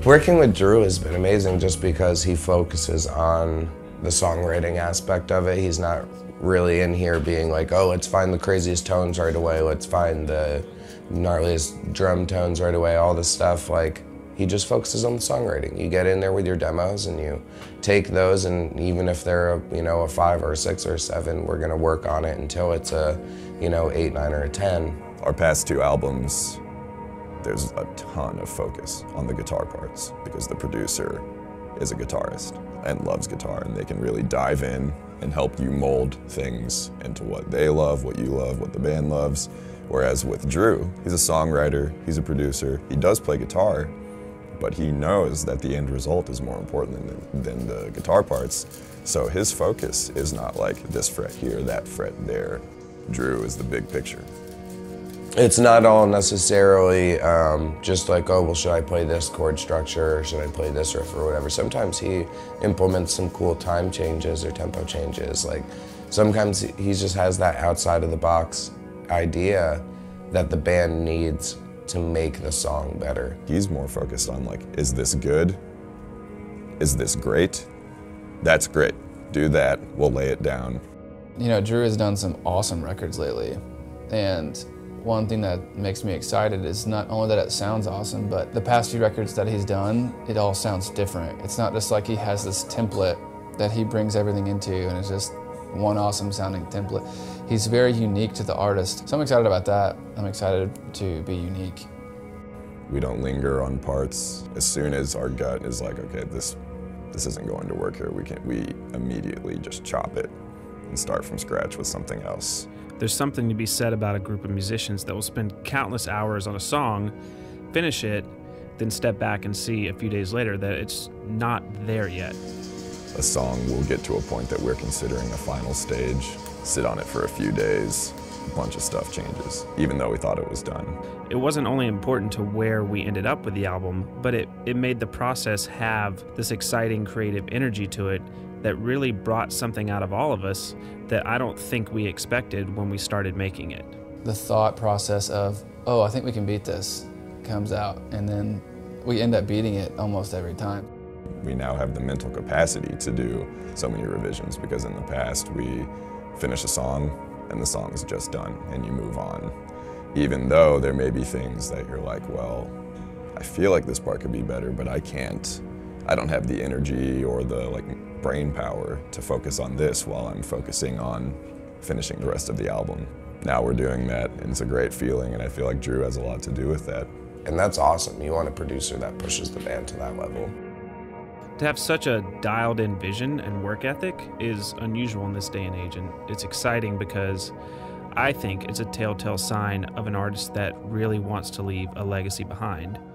Working with Drew has been amazing just because he focuses on the songwriting aspect of it. He's not really in here being like, oh, let's find the craziest tones right away, let's find the gnarliest drum tones right away, all this stuff. Like, he just focuses on the songwriting. You get in there with your demos and you take those, and even if they're a 5 or a 6 or a 7, we're gonna work on it until it's a 8, 9, or a 10. Our past 2 albums, there's a ton of focus on the guitar parts because the producer is a guitarist and loves guitar, and they can really dive in and help you mold things into what they love, what you love, what the band loves. Whereas with Drew, he's a songwriter, he's a producer, he does play guitar, but he knows that the end result is more important than the guitar parts. So his focus is not like this fret here, that fret there. Drew is the big picture. It's not all necessarily just like, oh, well, should I play this chord structure or should I play this riff or whatever. Sometimes he implements some cool time changes or tempo changes. Like, sometimes he just has that outside of the box idea that the band needs to make the song better. He's more focused on like, is this good? Is this great? That's great. Do that, we'll lay it down. Drew has done some awesome records lately, and one thing that makes me excited is not only that it sounds awesome, but the past few records that he's done, it all sounds different. It's not just like he has this template that he brings everything into and it's just one awesome sounding template. He's very unique to the artist. So I'm excited about that. I'm excited to be unique. We don't linger on parts. As soon as our gut is like, okay, this isn't going to work here, we immediately just chop it and start from scratch with something else. There's something to be said about a group of musicians that will spend countless hours on a song, finish it, then step back and see a few days later that it's not there yet. A song will get to a point that we're considering a final stage, sit on it for a few days, a bunch of stuff changes, even though we thought it was done. It wasn't only important to where we ended up with the album, but it made the process have this exciting creative energy to it that really brought something out of all of us that I don't think we expected when we started making it. The thought process of, oh, I think we can beat this, comes out, and then we end up beating it almost every time. We now have the mental capacity to do so many revisions, because in the past we finish a song and the song is just done and you move on. Even though there may be things that you're like, well, I feel like this part could be better, but I can't. I don't have the energy or the brain power to focus on this while I'm focusing on finishing the rest of the album. Now we're doing that, and it's a great feeling, and I feel like Drew has a lot to do with that. And that's awesome. You want a producer that pushes the band to that level. To have such a dialed-in vision and work ethic is unusual in this day and age, and it's exciting because I think it's a telltale sign of an artist that really wants to leave a legacy behind.